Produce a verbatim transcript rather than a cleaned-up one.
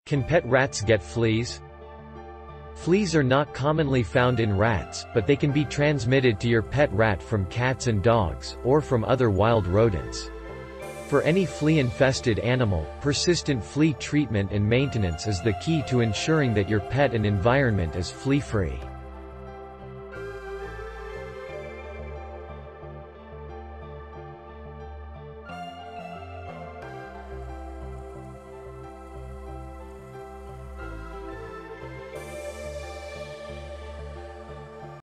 Can pet rats get fleas? Fleas are not commonly found in rats, but they can be transmitted to your pet rat from cats and dogs, or from other wild rodents. For any flea-infested animal, persistent flea treatment and maintenance is the key to ensuring that your pet and environment is flea-free.